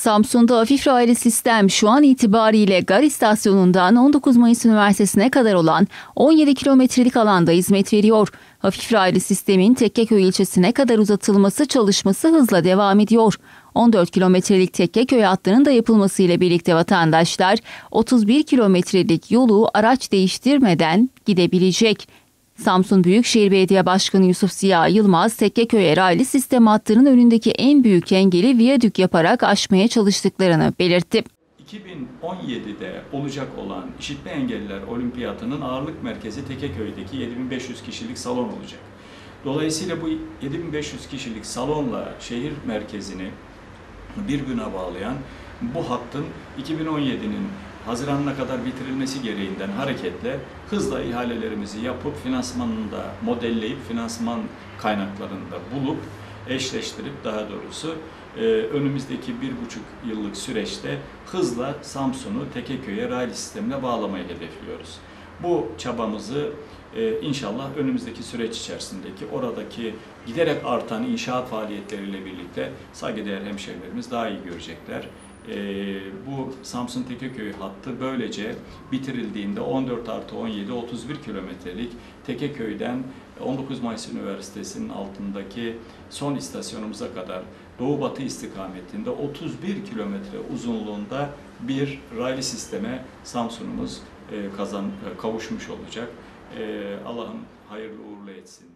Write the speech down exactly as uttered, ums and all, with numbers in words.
Samsun'da hafif raylı sistem şu an itibariyle Gar İstasyonu'ndan on dokuz Mayıs Üniversitesi'ne kadar olan on yedi kilometrelik alanda hizmet veriyor. Hafif raylı sistemin Tekkeköy ilçesine kadar uzatılması çalışması hızla devam ediyor. on dört kilometrelik Tekkeköy hattının da yapılmasıyla birlikte vatandaşlar otuz bir kilometrelik yolu araç değiştirmeden gidebilecek. Samsun Büyükşehir Belediye Başkanı Yusuf Ziya Yılmaz, Tekkeköy raylı sistem hattının önündeki en büyük engeli viyadük yaparak aşmaya çalıştıklarını belirtti. iki bin on yedi'de olacak olan İşitme Engelliler Olimpiyatının ağırlık merkezi Tekkeköy'deki yedi bin beş yüz kişilik salon olacak. Dolayısıyla bu yedi bin beş yüz kişilik salonla şehir merkezini birbirine bağlayan bu hattın iki bin on yedi'nin Haziran'ına kadar bitirilmesi gereğinden hareketle hızla ihalelerimizi yapıp finansmanını da modelleyip finansman kaynaklarını da bulup eşleştirip daha doğrusu e, önümüzdeki bir buçuk yıllık süreçte hızla Samsun'u Tekkeköy'e raylı sistemine bağlamayı hedefliyoruz. Bu çabamızı e, inşallah önümüzdeki süreç içerisindeki oradaki giderek artan inşaat faaliyetleriyle birlikte saygıdeğer hemşehrilerimiz daha iyi görecekler. E, bu Samsun Tekkeköy hattı böylece bitirildiğinde on dört artı on yedi otuz bir kilometrelik Tekkeköy'den on dokuz Mayıs Üniversitesi'nin altındaki son istasyonumuza kadar doğu batı istikametinde otuz bir kilometre uzunluğunda bir raylı sisteme Samsun'umuz e, kazan, e, kavuşmuş olacak. E, Allah'ın hayırlı uğurlu etsin.